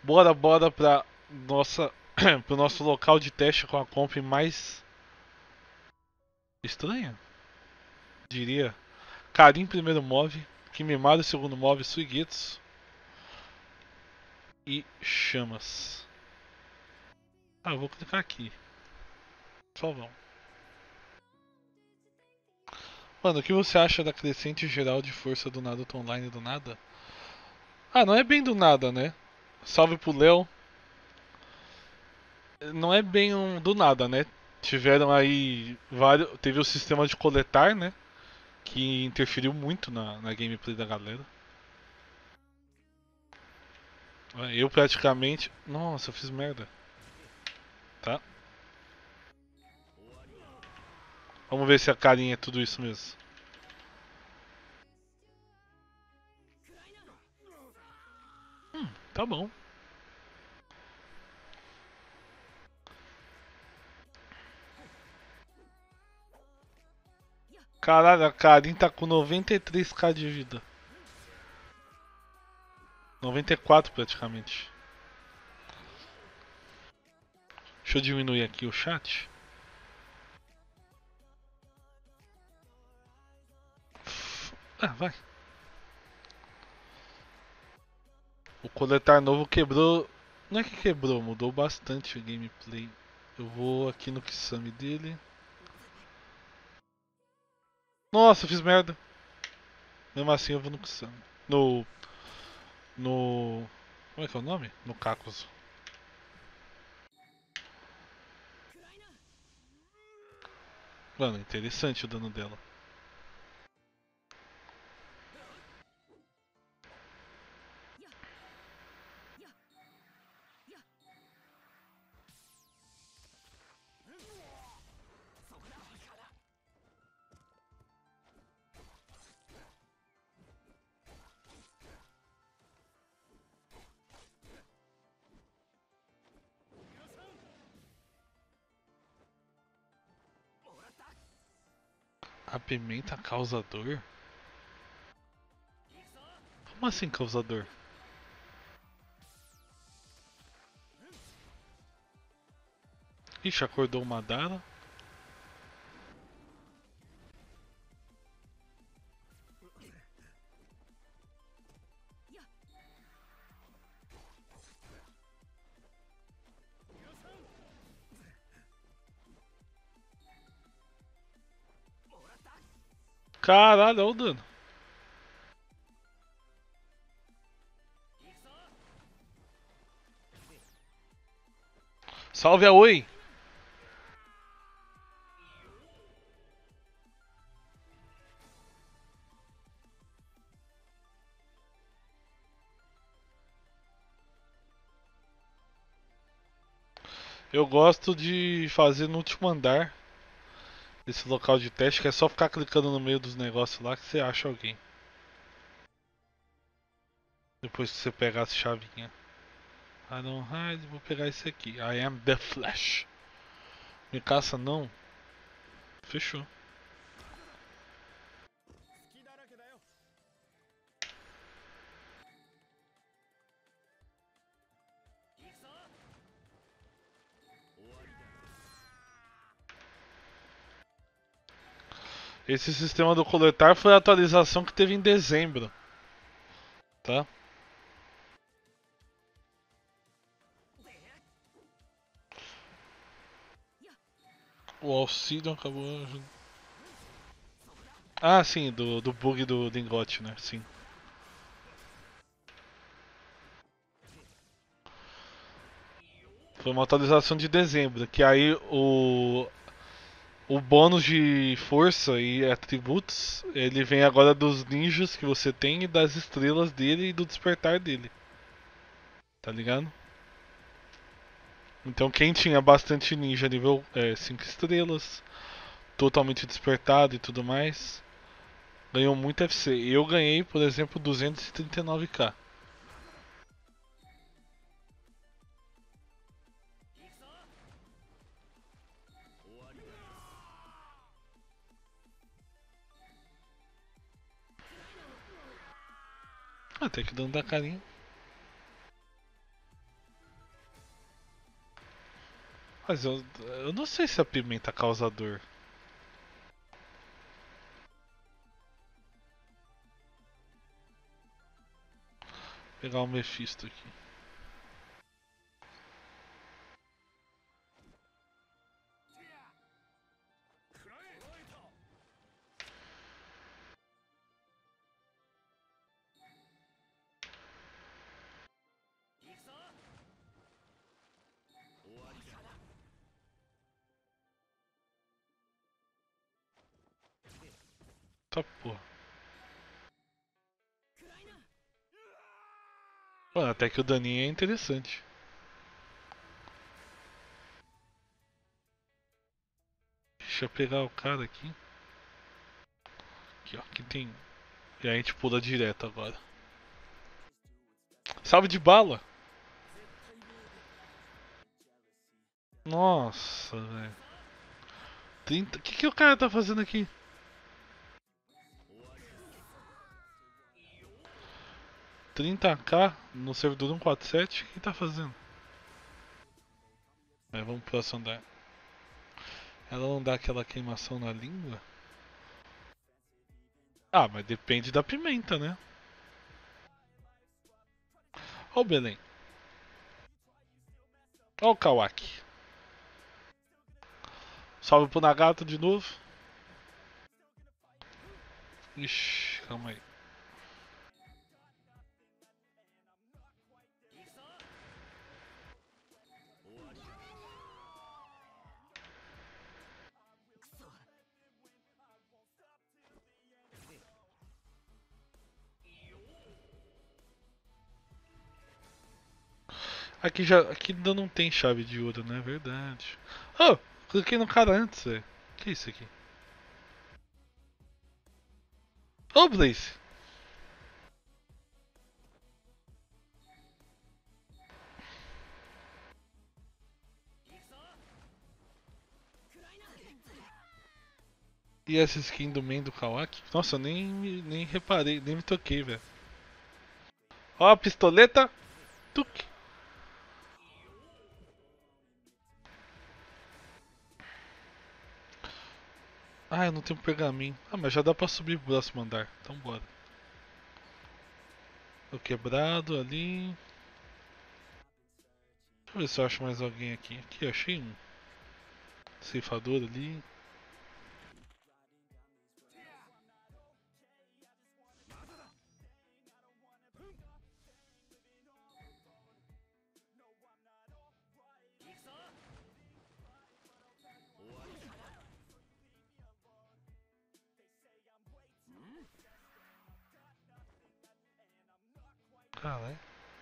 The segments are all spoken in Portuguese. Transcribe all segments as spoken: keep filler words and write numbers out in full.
Bora, bora pra nossa, pro nosso local de teste com a comp mais estranha, diria. Karim primeiro move, Kimimaro segundo move, Suigetsu e Chamas. Ah, eu vou clicar aqui. Só vão. Mano, o que você acha da crescente geral de força do Naruto Online do nada? Ah, não é bem do nada, né? Salve pro Léo. Não é bem um do nada, né? Tiveram aí vários. Teve o sistema de coletar, né? Que interferiu muito na, na gameplay da galera. Eu praticamente. Nossa, eu fiz merda. Tá? Vamos ver se a carinha é tudo isso mesmo. Hum, tá bom. Caralho, a Karin tá com noventa e três k de vida. noventa e quatro praticamente. Deixa eu diminuir aqui o chat. Ah, vai. O coletar novo quebrou. Não é que quebrou, mudou bastante o gameplay. Eu vou aqui no Kisame dele. Nossa, eu fiz merda. Mesmo assim eu vou no Kisame. No. No. Como é que é o nome? No Kakuzu. Mano, interessante o dano dela. A pimenta causa dor? Como assim causa dor? Ixi, acordou o Madara. Caralho, olha o dano. Salve a Oi! Eu gosto de fazer no último andar esse local de teste, que é só ficar clicando no meio dos negócios lá que você acha alguém. Depois que você pegar as chavinhas. I don't hide, vou pegar esse aqui. I am the Flash. Me caça não? Fechou. Esse sistema do coletar foi a atualização que teve em dezembro, tá? O Alcidion acabou ajudando. Ah, sim, do, do bug do lingote, né? Sim. Foi uma atualização de dezembro, que aí o o bônus de força e atributos, ele vem agora dos ninjas que você tem e das estrelas dele e do despertar dele. Tá ligado? Então quem tinha bastante ninja nível cinco estrelas, totalmente despertado e tudo mais, ganhou muito F C. Eu ganhei, por exemplo, duzentos e trinta e nove k. Até que dando da carinha. Mas eu, eu não sei se a pimenta causa dor. Vou pegar o Mephisto aqui. Tá porra. Mano, até que o daninho é interessante. Deixa eu pegar o cara aqui. Aqui, ó. Aqui tem. E aí a gente pula direto agora. Salve de bala! Nossa, velho. trinta. O que, que o cara tá fazendo aqui? trinta k no servidor cento e quarenta e sete? O que tá fazendo? É, vamos pro próximo andar. Ela não dá aquela queimação na língua? Ah, mas depende da pimenta, né? Ó o Belém. Ó o Kawaki. Salve pro Nagato de novo. Ixi, calma aí. Aqui já. Aqui ainda não tem chave de ouro, né? Verdade. Oh! Cliquei no cara antes, velho. Que é isso aqui? Ô, oh, Blaze! E essa skin do Man do Kawaki? Nossa, eu nem, nem reparei, nem me toquei, velho. Ó a pistoleta. Tuc. Ah, eu não tenho pergaminho. Ah, mas já dá pra subir pro próximo andar. Então bora. O quebrado ali. Deixa eu ver se eu acho mais alguém aqui. Aqui, eu achei um ceifador ali. Caralho.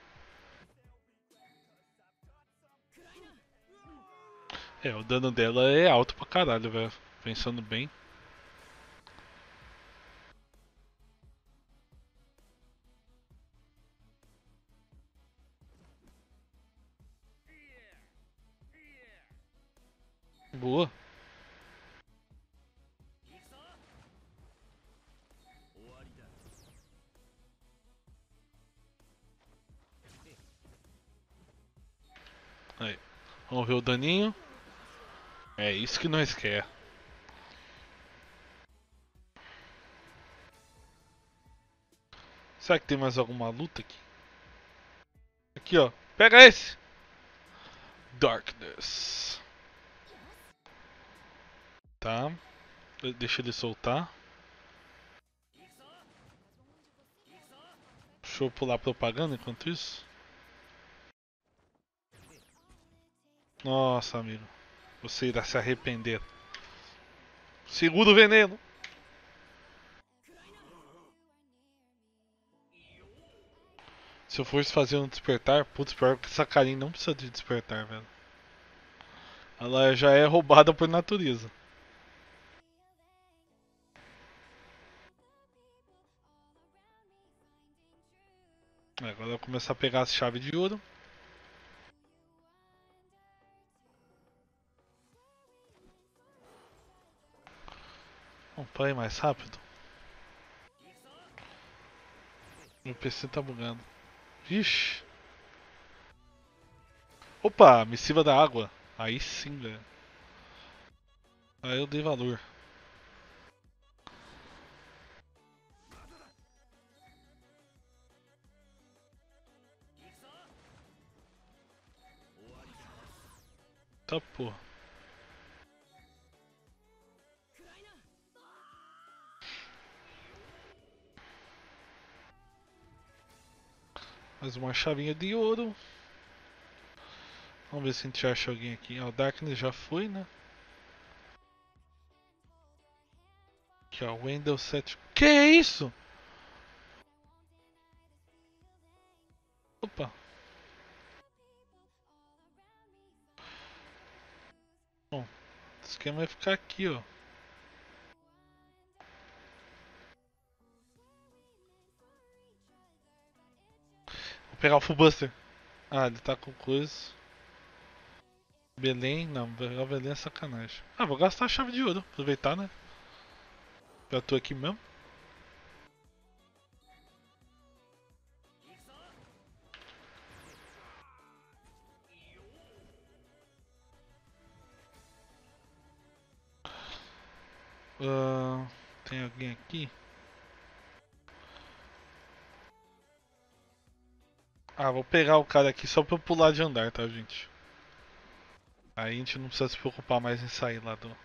É, o dano dela é alto pra caralho, velho. Pensando bem. Boa. Aí. Vamos ver o daninho. É isso que nós quer. Será que tem mais alguma luta aqui? Aqui, ó. Pega esse! Darkness. Tá. Deixa ele soltar. Deixa eu pular propaganda enquanto isso. Nossa, amigo. Você irá se arrepender. Segura o veneno. Se eu fosse fazer um despertar, putz, pior que essa carinha não precisa de despertar, velho. Ela já é roubada por natureza. Agora eu vou começar a pegar as chaves de ouro. Vamos para ir mais rápido. Meu P C tá bugando. Vixe. Opa, missiva da água. Aí sim, velho. Aí eu dei valor. Tá porra. Mais uma chavinha de ouro. Vamos ver se a gente acha alguém aqui. Ó, o Darkness já foi, né? Aqui, ó, Wendell sete. Que é isso? Opa. Bom, o esquema vai ficar aqui, ó. Vou pegar o Full Buster. Ah, ele tá com coisa. Belém, não, pegar o Belém é sacanagem. Ah, vou gastar a chave de ouro, aproveitar, né? Já tô aqui mesmo. Uh, tem alguém aqui? Ah, vou pegar o cara aqui só pra eu pular de andar, tá, gente? Aí a gente não precisa se preocupar mais em sair lá do.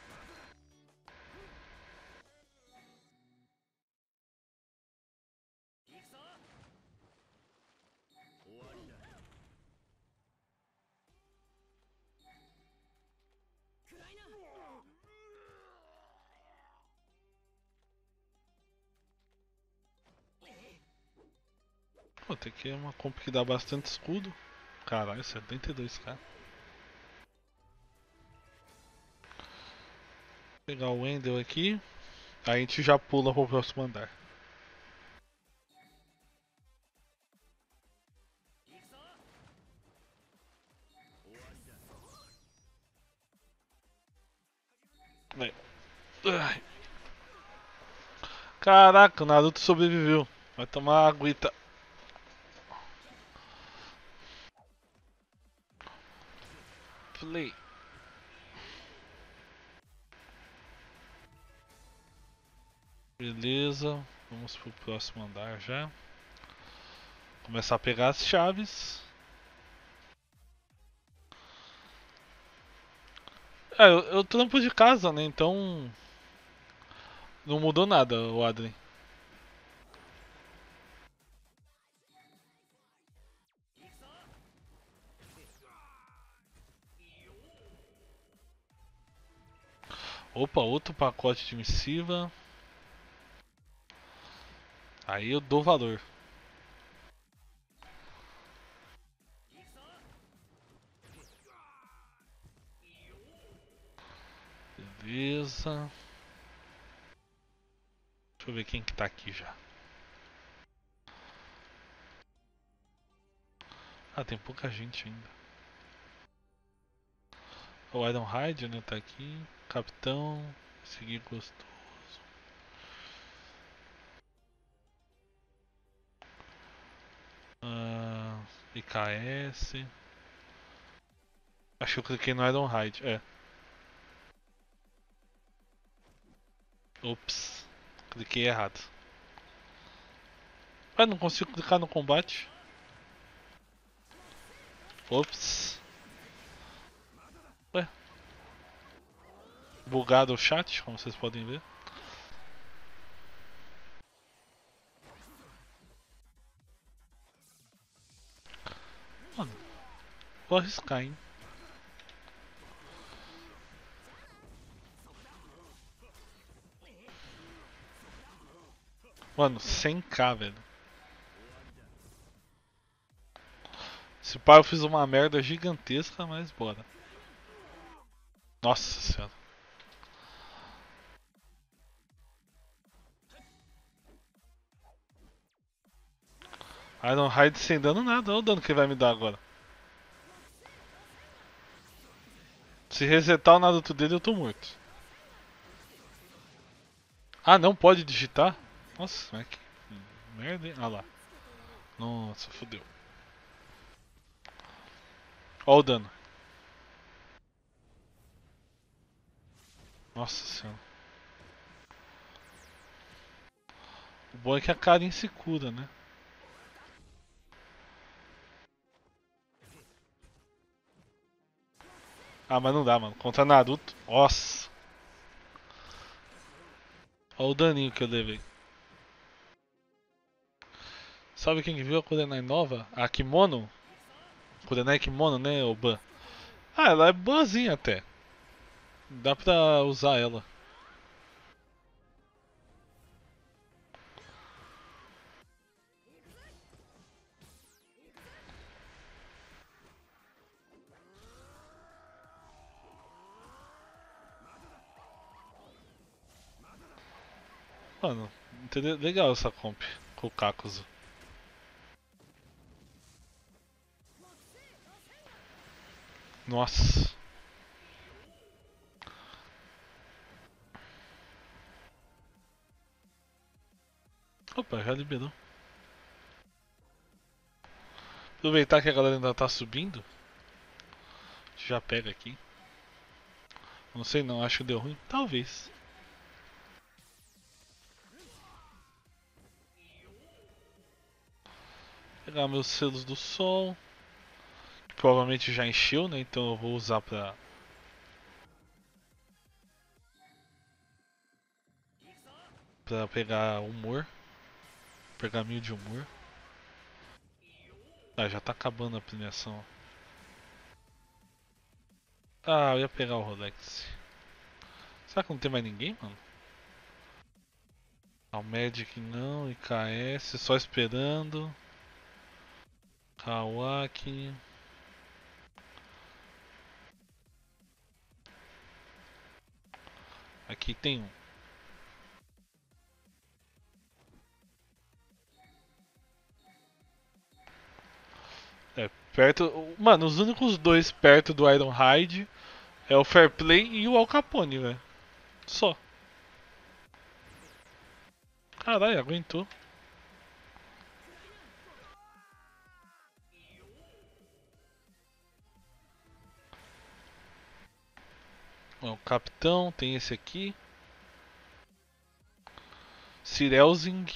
Pô, tem aqui uma comp que dá bastante escudo. Caralho, setenta e dois k. Vou pegar o Wendell aqui. Aí a gente já pula pro próximo andar. Vai. Ai. Caraca, o Naruto sobreviveu. Vai tomar aguita. Play. Beleza, vamos pro próximo andar já. Começar a pegar as chaves. É, eu, eu trampo de casa, né? Então. Não mudou nada, o Adrien. Opa, outro pacote de missiva. Aí eu dou valor. Beleza. Deixa eu ver quem que tá aqui já. Ah, tem pouca gente ainda. O Ironhide, né, tá aqui. Capitão. Seguir gostoso. Ah, I K S. Acho que eu cliquei no Ironhide, é. Ops. Cliquei errado. Ah, não consigo clicar no combate. Ops. Ué. Bugado o chat, como vocês podem ver. Mano, vou arriscar, hein. Mano, cem k, velho. Esse pai eu fiz uma merda gigantesca, mas bora. Nossa senhora. Ironhide sem dano nada, olha o dano que ele vai me dar agora. Se resetar o Naruto dele, eu tô morto. Ah, não pode digitar? Nossa, mas que merda, hein? Ah lá. Nossa, fodeu. Olha o dano. Nossa senhora. O bom é que a Karin se cura, né? Ah, mas não dá, mano. Contra Naruto. Nossa. Olha o daninho que eu levei. Sabe quem que viu a Kurenai nova? A Kimono? Kurenai Kimono, né, o Ban? Ah, ela é boazinha até. Dá pra usar ela. Mano, entendeu? Legal essa comp com o Kakuzu. Nossa. Opa, já liberou. Aproveitar que a galera ainda tá subindo. Já pega aqui. Não sei não, acho que deu ruim. Talvez. Pegar meus selos do sol. Que provavelmente já encheu, né? Então eu vou usar pra. Pra pegar humor. Pergaminho de humor. Ah, já tá acabando a premiação. Ah, eu ia pegar o Rolex. Será que não tem mais ninguém, mano? Ah, o Magic não, I K S, só esperando. Kawaki. Aqui tem um. É, perto. Mano, os únicos dois perto do Ironhide é o Fair Play e o Al Capone, velho. Só. Caralho, aguentou. Ó, o Capitão, tem esse aqui. Cirelzing.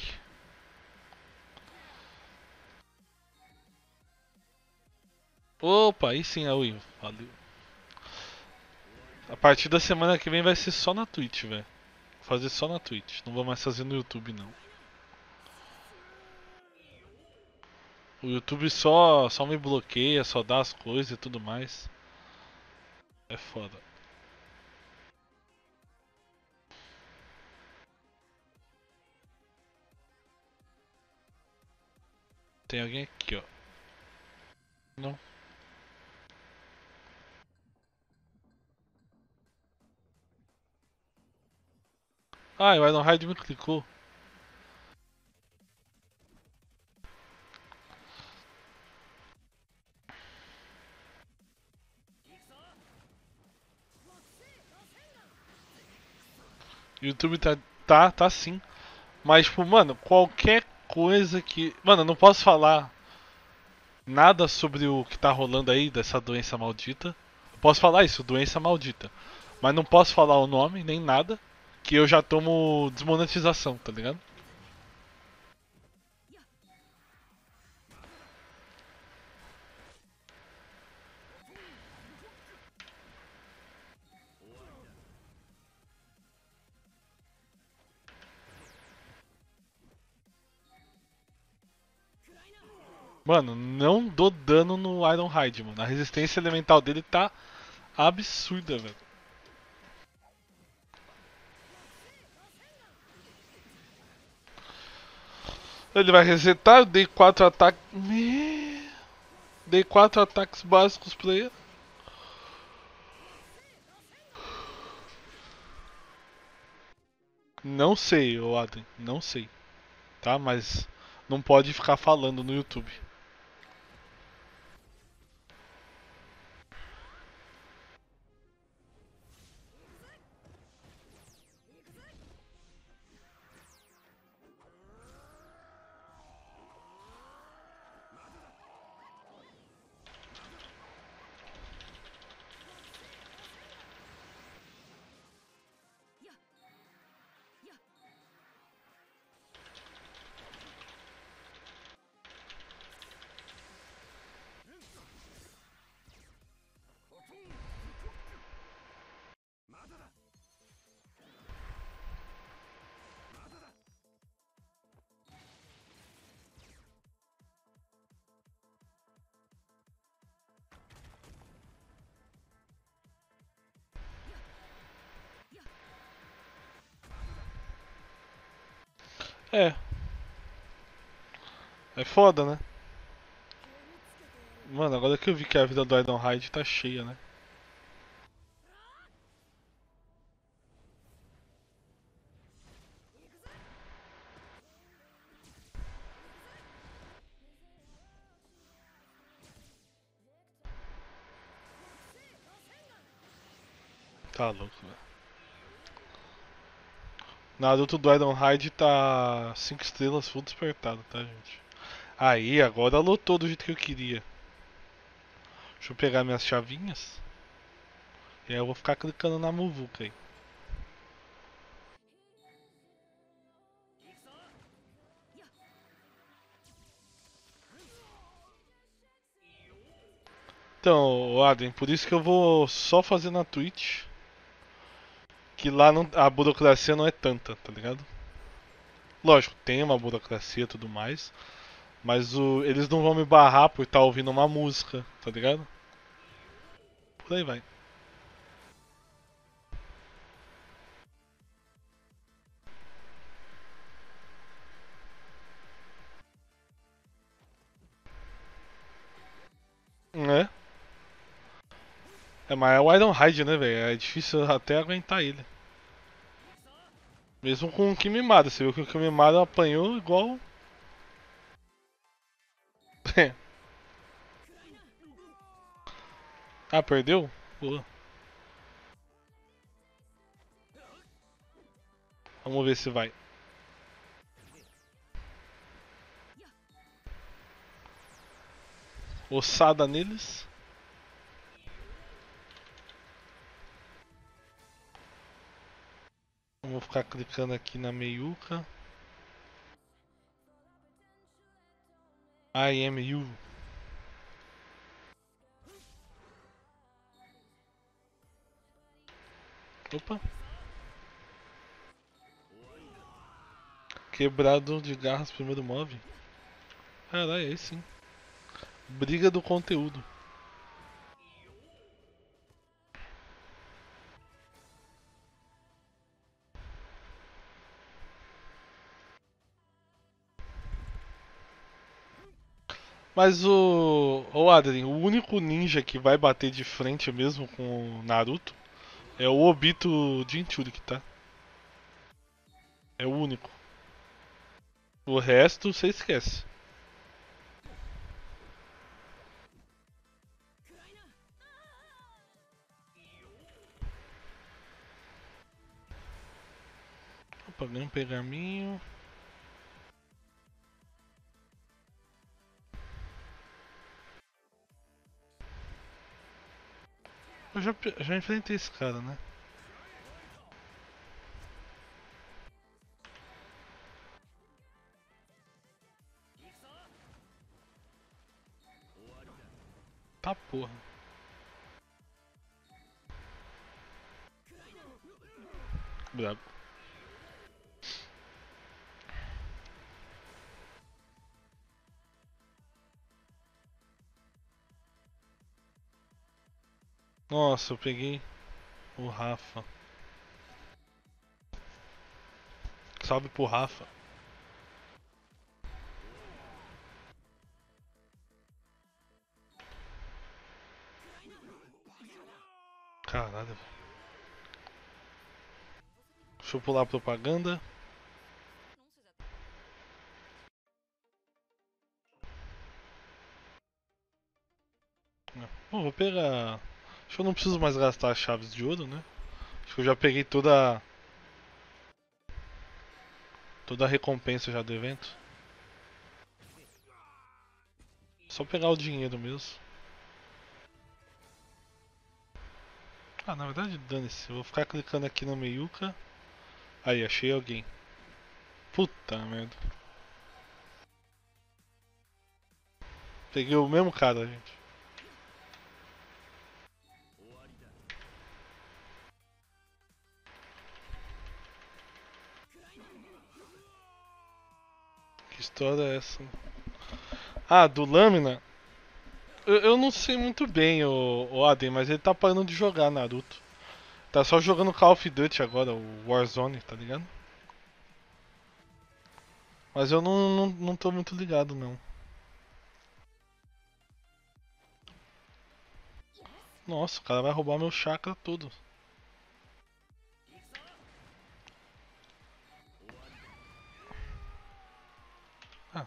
Opa, aí sim, Aui. Valeu. A partir da semana que vem vai ser só na Twitch, velho. Vou fazer só na Twitch. Não vou mais fazer no YouTube, não. O YouTube só, só me bloqueia, só dá as coisas e tudo mais. É foda. Tem alguém aqui, ó. Não. Ah, o Ironhide me clicou. O YouTube tá, tá, tá sim. Mas, tipo, mano, qualquer coisa que. Mano, eu não posso falar nada sobre o que tá rolando aí dessa doença maldita. Eu posso falar isso, doença maldita. Mas não posso falar o nome, nem nada. Que eu já tomo desmonetização, tá ligado? Mano, não dou dano no Ironhide, mano. A resistência elemental dele tá absurda, velho. Ele vai resetar, eu dei quatro ataques. Dei quatro ataques básicos pra ele. Não sei, ô Adrien, não sei. Tá? Mas não pode ficar falando no YouTube. É, é foda, né? Mano, agora que eu vi que a vida do Ironhide tá cheia, né? Tá louco, velho. Naruto do Ironhide tá cinco estrelas full despertado, tá, gente? Aí, agora lotou do jeito que eu queria. Deixa eu pegar minhas chavinhas. E aí eu vou ficar clicando na muvuca aí. Então, Adrien, por isso que eu vou só fazer na Twitch. Que lá não, a burocracia não é tanta, tá ligado? Lógico, tem uma burocracia e tudo mais. Mas o, eles não vão me barrar por estar ouvindo uma música, tá ligado? Por aí vai. É. É, mas é o Ironhide, né, velho? É difícil até aguentar ele. Mesmo com o Kimimada. Você viu que o Kimimada apanhou igual. Ah, perdeu? Boa. Vamos ver se vai. Ossada neles. Vamos ficar clicando aqui na meiuca. I am you. Opa. Quebrado de garras primeiro move. Caralho, aí sim. Briga do conteúdo. Mas o. Ô Adrien, o único ninja que vai bater de frente mesmo com o Naruto é o Obito Jinchuriki, tá? É o único. O resto você esquece. Opa, ganhei um pergaminho. Eu já, já enfrentei esse cara, né? Tá porra. Brabo. Nossa, eu peguei o Rafa. Salve pro Rafa. Caralho. Deixa eu pular a propaganda. Bom, vou pegar. Acho que eu não preciso mais gastar as chaves de ouro, né? Acho que eu já peguei toda. Toda a recompensa já do evento. Só pegar o dinheiro mesmo. Ah, na verdade, dane-se. Eu vou ficar clicando aqui no meiuca. Aí, achei alguém. Puta merda. Peguei o mesmo cara, gente. Que história é essa? Ah, do Lâmina? Eu, eu não sei muito bem, o, o Aden, mas ele tá parando de jogar Naruto. Tá só jogando Call of Duty agora, o Warzone, tá ligado? Mas eu não, não, não tô muito ligado, não. Nossa, o cara vai roubar meu chakra tudo. Ah,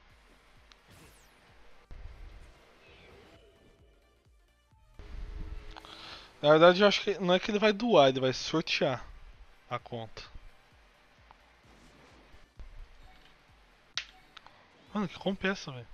na verdade, eu acho que não é que ele vai doar, ele vai sortear a conta. Mano, que compensa, velho.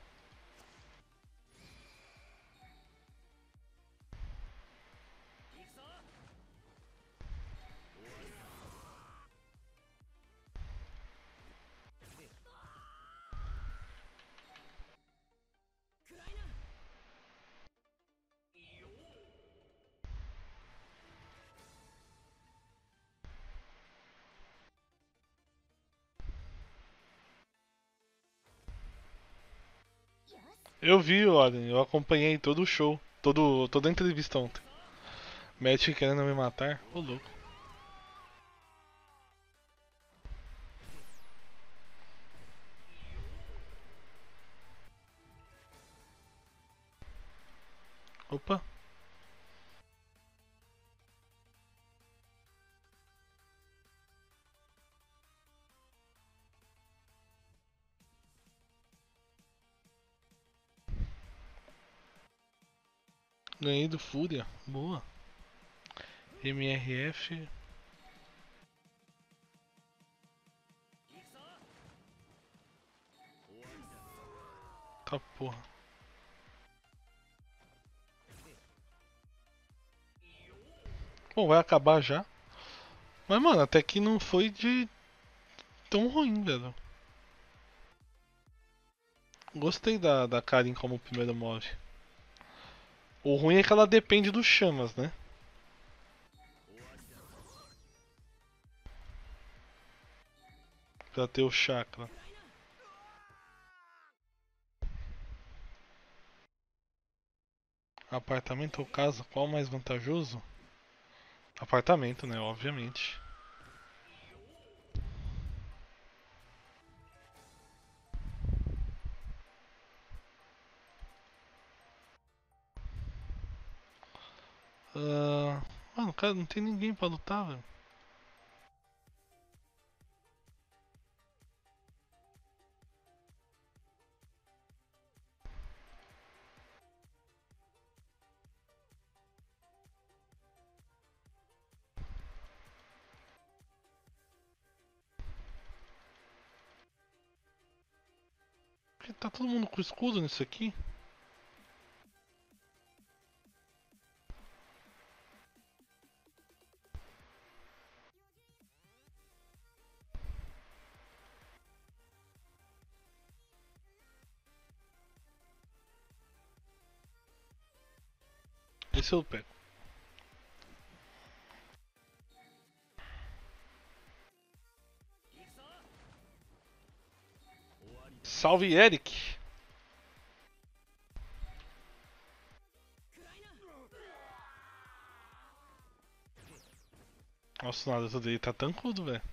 Eu vi, olha, eu acompanhei todo o show, todo, toda a entrevista ontem. Matt querendo me matar, ô louco. Opa, ganhei do Fúria, boa. M R F, tá porra. Bom, vai acabar já. Mas, mano, até que não foi de tão ruim, velho. Gostei da, da Karin como primeiro mod. O ruim é que ela depende dos chamas, né? Pra ter o chakra. Apartamento ou casa? Qual mais vantajoso? Apartamento, né? Obviamente. Ah, mano, cara, não tem ninguém pra lutar, velho. Porque tá todo mundo com escudo nisso aqui. Esse eu pego. Salve, Eric! Nossa, o Naruto dele tá tancudo, velho.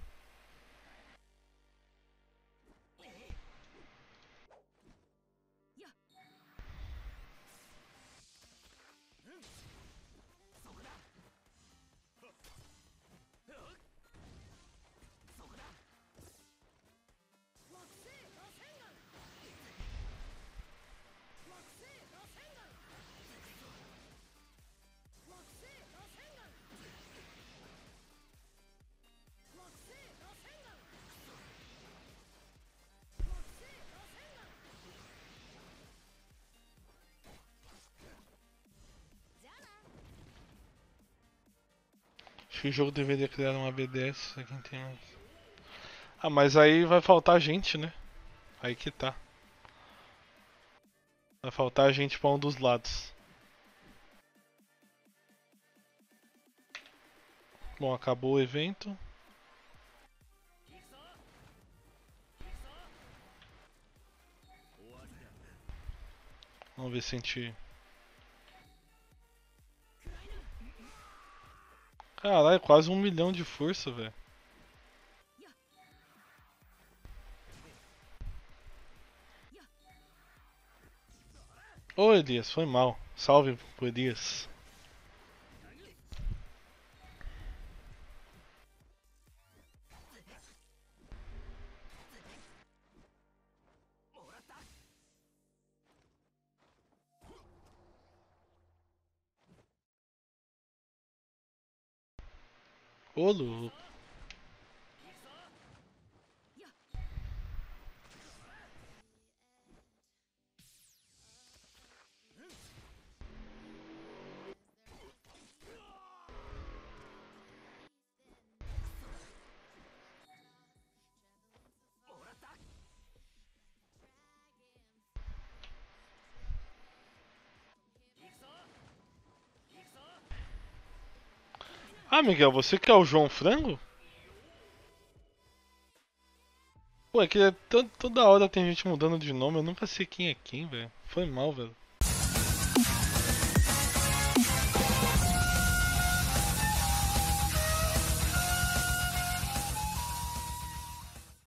Acho que o jogo deveria criar uma B D S. Aqui tem... Ah, mas aí vai faltar gente, né? Aí que tá. Vai faltar gente pra um dos lados. Bom, acabou o evento. Vamos ver se a gente... Caralho, quase um milhão de força, velho. Ô Elias, foi mal. Salve pro Elias. Ô louco. Ah, Miguel, você que é o João Frango? Pô, é que é to- toda hora tem gente mudando de nome, eu nunca sei quem é quem, velho. Foi mal, velho.